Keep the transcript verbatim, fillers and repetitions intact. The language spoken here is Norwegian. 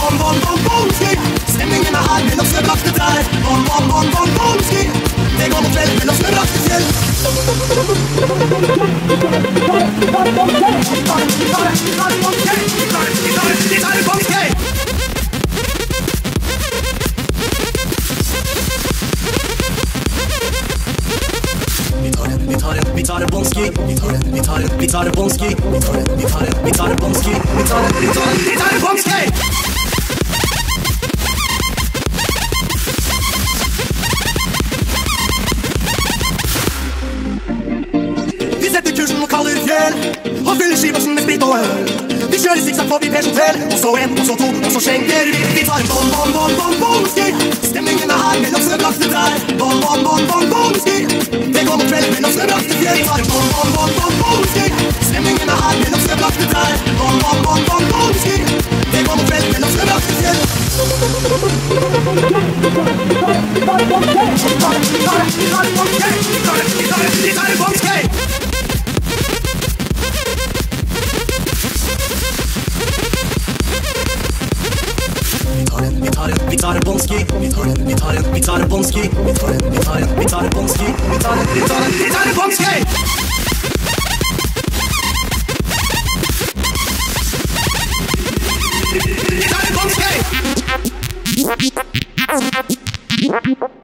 bom, bom, bom, bomski. Stemningen er her, mellom snøbrakte trær. Bom, bom, bom, bom, bomski. Det går mot kveld, mellom snøbrakte fjell. Vi tar en bomski. Vi tar en, vi tar en bonski. Vi tar en, vi tar en, vi tar en bonski. Vi tar en, vi tar en, vi tar en bonski. Vi tar en, vi tar en, vi tar en bonski. Vi setter kursen og kaller fjell, og fyller skiversen med sprit og øl. Vi kjører sikksakk forbi Pers hotell, og så en, og så to, og så skjenker vi. Vi tar en bom, bom, bom, bom, bomski. Stemningen er her mellom snøbrakte trær. Bom, bom, bom, bom, bomski. Det går mot kveld mellom snøbrakte fjell. Vi tar en bom, bom, bom, bom, bomski. Stemningen er her mellom snøbrakte trær. Bom, bom, bom, bom, bomski. Det går mot kveld mellom snøbrakte fjell. Vi tar en bomski. Vi tar en, vi tar en bonski. Vi tar en, vi tar en, vi tar en bonski. Vi tar en, vi tar en, vi tar en bonski. Vi tar en, vi tar en, vi tar en bonski. Vi tar en bonski.